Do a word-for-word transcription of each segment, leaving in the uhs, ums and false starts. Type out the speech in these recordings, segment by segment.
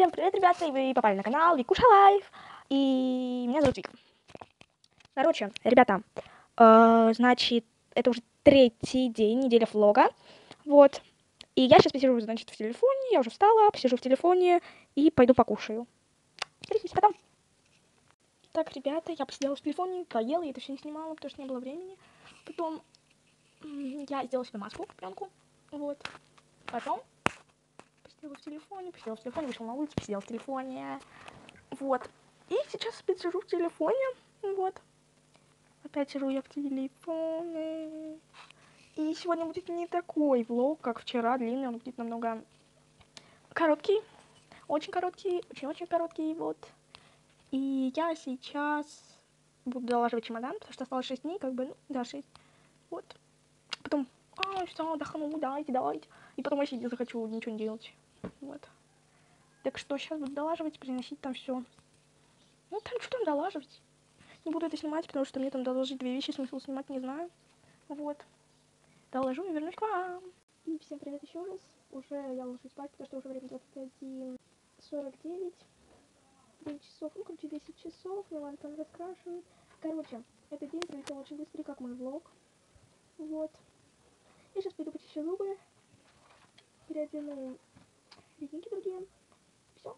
Всем привет, ребята, и вы попали на канал Викуша Лайф, и меня зовут Вика. Короче, ребята, э, значит, это уже третий день, неделя влога, вот, и я сейчас посижу, значит, в телефоне, я уже встала, посижу в телефоне и пойду покушаю. Встретимся потом. Так, ребята, я посидела в телефоне, поела, я это все не снимала, потому что не было времени. Потом я сделала себе маску, пленку, вот, потом посидела в телефоне, посидела в телефоне, вышла на улицу, посидела в телефоне, вот. И сейчас опять сижу в телефоне, вот. Опять сижу я в телефоне. И сегодня будет не такой влог, как вчера, длинный, он будет намного короткий, очень короткий, очень-очень короткий, вот. И я сейчас буду долаживать чемодан, потому что осталось шесть дней, как бы, ну, да, шесть, вот. Потом, а, все, отдохну, давайте, давайте. И потом вообще не захочу ничего не делать, вот. Так что сейчас буду долаживать, приносить там все. Ну, там что там долаживать? Не буду это снимать, потому что мне там доложить две вещи, смысл снимать не знаю. Вот. Доложу и вернусь к вам. И всем привет еще раз. Уже я ложусь спать, потому что уже время двадцать один сорок девять. девять часов, ну, короче, десять часов. Милан там раскрашивает. Короче, этот день пролетел очень быстро, как мой влог. Вот. Я сейчас пойду почищу зубы. Переодену резинки другие. Все.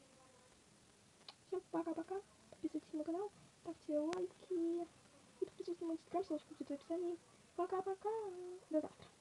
Всем пока-пока. Подписывайтесь на мой канал, ставьте лайки. И подписывайтесь на мой инстаграм, ссылочка будет в описании. Пока-пока. До завтра.